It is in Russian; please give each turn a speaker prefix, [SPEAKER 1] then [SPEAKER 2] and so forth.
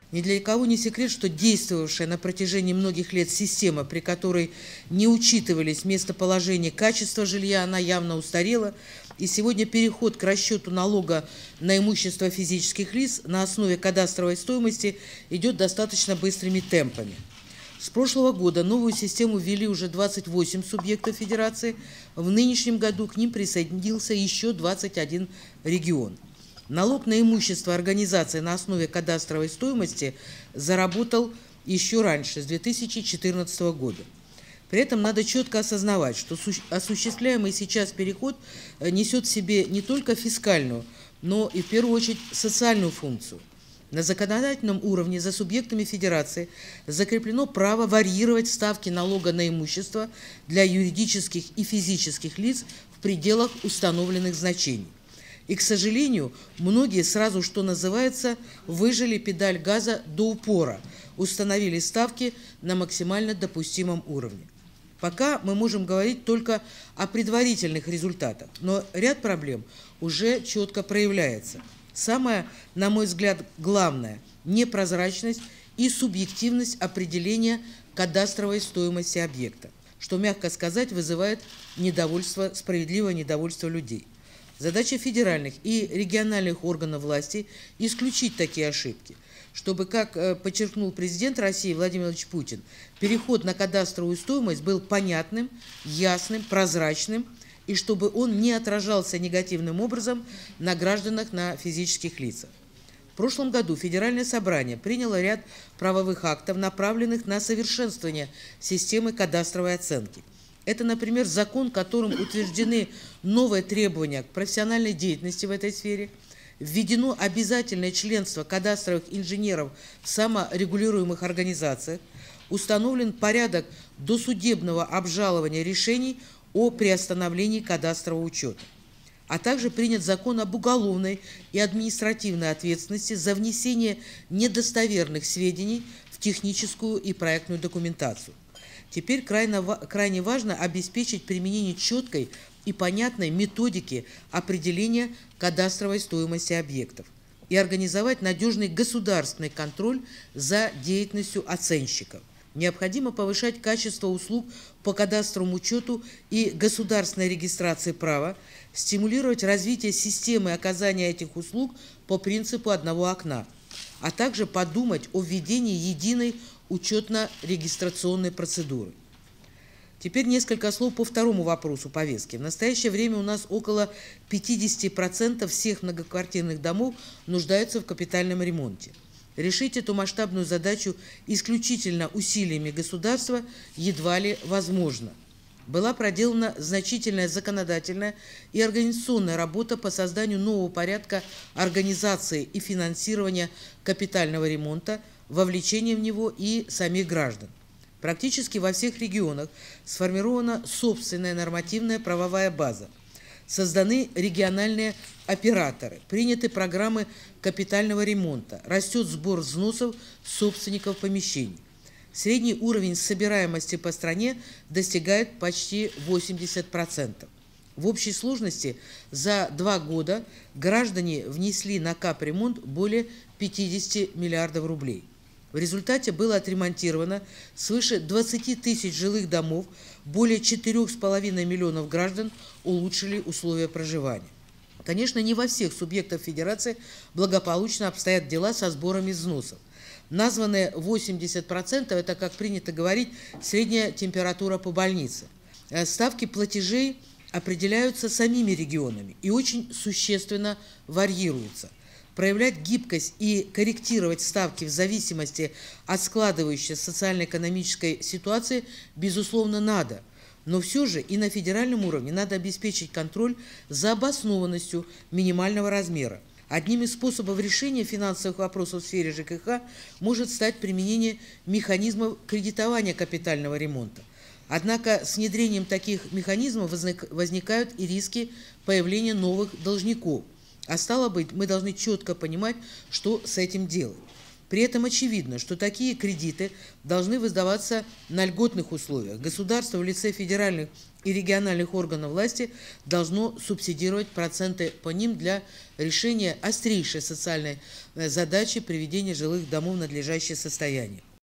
[SPEAKER 1] Ни для кого не секрет, что действовавшая на протяжении многих лет система, при которой не учитывались местоположение, качество жилья, она явно устарела, и сегодня переход к расчету налога на имущество физических лиц на основе кадастровой стоимости идет достаточно быстрыми темпами. С прошлого года новую систему ввели уже 28 субъектов федерации, в нынешнем году к ним присоединился еще 21 регион. Налог на имущество организации на основе кадастровой стоимости заработал еще раньше, с 2014 года. При этом надо четко осознавать, что осуществляемый сейчас переход несет в себе не только фискальную, но и в первую очередь социальную функцию. На законодательном уровне за субъектами федерации закреплено право варьировать ставки налога на имущество для юридических и физических лиц в пределах установленных значений. И, к сожалению, многие сразу, что называется, выжали педаль газа до упора, установили ставки на максимально допустимом уровне. Пока мы можем говорить только о предварительных результатах, но ряд проблем уже четко проявляется. Самое, на мой взгляд, главное – непрозрачность и субъективность определения кадастровой стоимости объекта, что, мягко сказать, вызывает недовольство, справедливое недовольство людей. Задача федеральных и региональных органов власти – исключить такие ошибки, чтобы, как подчеркнул президент России Владимир Владимирович Путин, переход на кадастровую стоимость был понятным, ясным, прозрачным, и чтобы он не отражался негативным образом на гражданах, на физических лицах. В прошлом году Федеральное собрание приняло ряд правовых актов, направленных на совершенствование системы кадастровой оценки. Это, например, закон, которым утверждены новые требования к профессиональной деятельности в этой сфере, введено обязательное членство кадастровых инженеров в саморегулируемых организациях, установлен порядок досудебного обжалования решений о приостановлении кадастрового учета, а также принят закон об уголовной и административной ответственности за внесение недостоверных сведений в техническую и проектную документацию. Теперь крайне важно обеспечить применение четкой и понятной методики определения кадастровой стоимости объектов и организовать надежный государственный контроль за деятельностью оценщиков. Необходимо повышать качество услуг по кадастровому учету и государственной регистрации права, стимулировать развитие системы оказания этих услуг по принципу одного окна, а также подумать о введении единой учетно-регистрационной процедуры. Теперь несколько слов по второму вопросу повестки. В настоящее время у нас около 50% всех многоквартирных домов нуждаются в капитальном ремонте. Решить эту масштабную задачу исключительно усилиями государства едва ли возможно. Была проделана значительная законодательная и организационная работа по созданию нового порядка организации и финансирования капитального ремонта, вовлечения в него и самих граждан. Практически во всех регионах сформирована собственная нормативная правовая база. Созданы региональные операторы, приняты программы капитального ремонта, растет сбор взносов собственников помещений. Средний уровень собираемости по стране достигает почти 80%. В общей сложности за 2 года граждане внесли на капремонт более 50 миллиардов рублей. В результате было отремонтировано свыше 20 тысяч жилых домов, более 4,5 миллионов граждан улучшили условия проживания. Конечно, не во всех субъектах федерации благополучно обстоят дела со сборами взносов. Названные 80% – это, как принято говорить, средняя температура по больнице. Ставки платежей определяются самими регионами и очень существенно варьируются. Проявлять гибкость и корректировать ставки в зависимости от складывающейся социально-экономической ситуации, безусловно, надо. Но все же и на федеральном уровне надо обеспечить контроль за обоснованностью минимального размера. Одним из способов решения финансовых вопросов в сфере ЖКХ может стать применение механизмов кредитования капитального ремонта. Однако с внедрением таких механизмов возникают и риски появления новых должников. А стало быть, мы должны четко понимать, что с этим делать. При этом очевидно, что такие кредиты должны выдаваться на льготных условиях. Государство в лице федеральных и региональных органов власти должно субсидировать проценты по ним для решения острейшей социальной задачи приведения жилых домов в надлежащее состояние.